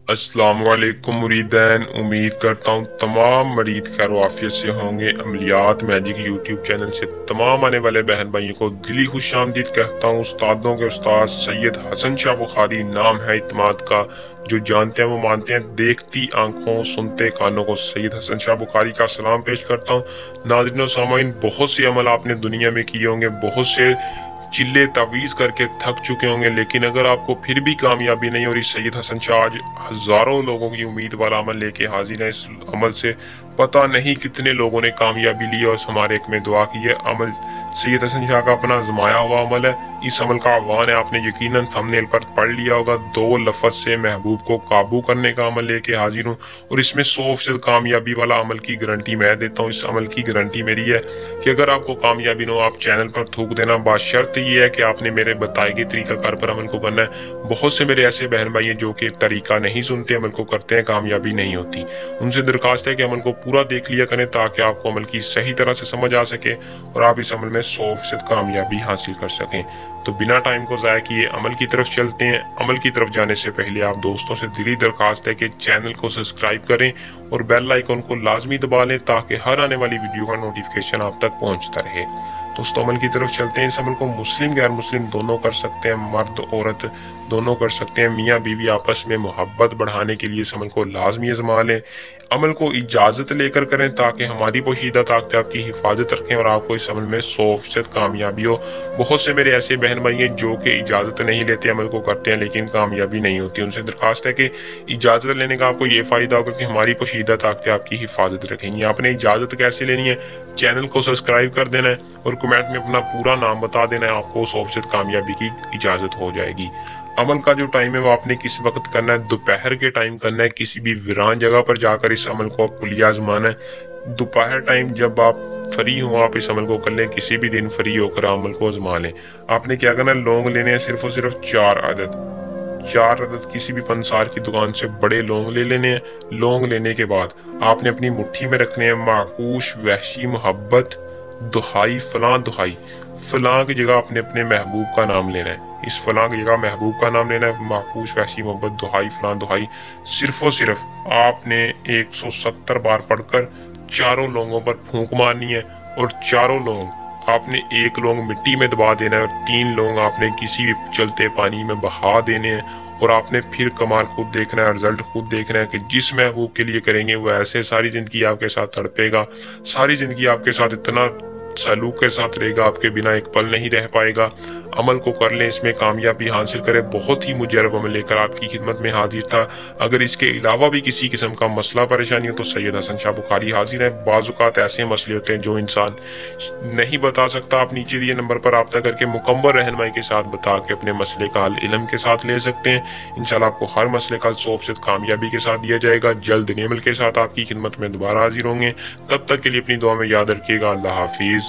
अस्सलाम वालेकुम मुरीदैन। उम्मीद करता हूँ तमाम मरीद खैर वाफियत से होंगे। अमलियात मैजिक यूट्यूब चैनल से तमाम आने वाले बहन भाइयों को दिली खुशामदीद कहता हूँ। उस्तादों के उस्ताद सैयद हसन शाह बुखारी नाम है इत्माद का, जो जानते हैं वो मानते हैं। देखती आंखों सुनते कानों को सैयद हसन शाह बुखारी का सलाम पेश करता हूँ। नाज़रीन सामाइन, बहुत से अमल आपने दुनिया में किए होंगे, बहुत से चिल्ले तावीज़ करके थक चुके होंगे, लेकिन अगर आपको फिर भी कामयाबी नहीं हो रही, सैयद हसन शाह आज हज़ारों लोगों की उम्मीद वाला अमल लेके हाजिर है। इस अमल से पता नहीं कितने लोगों ने कामयाबी ली और हमारे एक में दुआ की है। अमल सैयद हसन शाह का अपना आजमाया हुआ अमल है। इस अमल का आह्वान है, आपने यकीनन थंबनेल पर पढ़ लिया होगा। 2 लफ्ज़ से महबूब को काबू करने का अमल लेके हाजिर हूँ और इसमें 100% कामयाबी वाला अमल की गारंटी मैं देता हूँ। इस अमल की गारंटी मेरी है कि अगर आपको कामयाबी न हो, आप चैनल पर थूक देना। बाशर्त ये है कि आपने मेरे बताए गए तरीकाकार पर अमल को करना है। बहुत से मेरे ऐसे बहन भाई हैं जो कि तरीका नहीं सुनते, अमल को करते हैं, कामयाबी नहीं होती। उनसे दरख्वास्त है कि अमल को पूरा देख लिया करें ताकि आपको अमल की सही तरह से समझ आ सके और आप इस अमल में 100% कामयाबी हासिल कर सकें। तो बिना टाइम को ज़ाया किए अमल की तरफ चलते हैं। अमल की तरफ जाने से पहले आप दोस्तों से दिली दरख्वास्त है कि चैनल को सब्सक्राइब करें और बेल आइकन को लाजमी दबा लें ताकि हर आने वाली वीडियो का नोटिफिकेशन आप तक पहुंचता रहे। दोस्तों अमल की तरफ चलते हैं। इस अमल को मुस्लिम गैर मुस्लिम दोनों कर सकते हैं, मर्द औरत दोनों कर सकते हैं। मियाँ बीवी आपस में मोहब्बत बढ़ाने के लिए इस अमल को लाजमी आजमा लें। अमल को इजाज़त लेकर करें ताकि हमारी पोशीदा ताकत आपकी हिफाजत रखें और आपको इस अमल में 100% कामयाबी हो। बहुत से मेरे ऐसे बहन भाई हैं जो कि इजाज़त नहीं लेते, अमल को करते हैं लेकिन कामयाबी नहीं होती। उनसे दरख्वास्त है कि इजाज़त लेने का आपको ये फ़ायदा होगा कि हमारी पोशीदा ताकतें आपकी हिफाजत रखेंगी। आपने इजाज़त कैसे लेनी है? चैनल को सब्सक्राइब कर देना है और कमेंट में अपना पूरा नाम बता देना है, आपको 100% कामयाबी की इजाज़त हो जाएगी। अमल का जो टाइम है वो आपने किस वक्त करना है? दोपहर के टाइम करना है। किसी भी वीरान जगह पर जाकर इस अमल को आपको लिया आजमाना है। दोपहर टाइम जब आप फ्री हो आप इस अमल को कर लें। किसी भी दिन फ्री होकर अमल को आजमा लें। आपने क्या करना है? लौंग लेने हैं सिर्फ और सिर्फ 4 अदद। 4 अदद किसी भी पंसार की दुकान से बड़े लौंग ले लेने हैं। लौंग लेने के बाद आपने अपनी मुट्ठी में रखने हैं। माकूश वहशी मोहब्बत दुहाई फलां दुहाई, फलां की जगह आपने अपने महबूब का नाम लेना है। इस फलां की जगह महबूब का नाम लेना है। माकूश वहशी मोहब्बत दुहाई फलां दुहाई सिर्फ और सिर्फ आपने 170 बार पढ़कर चारों लोगों पर फूंक मारनी है और चारों लोग आपने एक लौंग मिट्टी में दबा देना है और 3 लौंग आपने किसी भी चलते पानी में बहा देने हैं। और आपने फिर कमाल खुद देखना है, रिजल्ट खुद देखना है कि जिस महबूब के लिए करेंगे वो ऐसे सारी जिंदगी आपके साथ तड़पेगा, सारी जिंदगी आपके साथ इतना सलूक के साथ रहेगा, आपके बिना एक पल नहीं रह पाएगा। अमल को कर लें, इसमें कामयाबी हासिल करें। बहुत ही मुजरब अमल लेकर आपकी खिदमत में हाजिर था। अगर इसके अलावा भी किसी किस्म का मसला परेशानी हो तो सैयद हसन शाह बुखारी हाजिर है। बाज़ ऐसे मसले होते हैं जो इंसान नहीं बता सकता। आप नीचे दिए नंबर पर रब्ता करके मुकम्मल रहनुमाई के साथ बता के अपने मसले का हल इल्म के साथ ले सकते हैं। इंशाल्लाह आपको हर मसले का 100% कामयाबी के साथ दिया जाएगा। जल्द नए अमल के साथ आपकी खिदमत में दोबारा हाजिर होंगे। तब तक के लिए अपनी दुआ में याद रखिएगा। अल्लाह हाफिज़।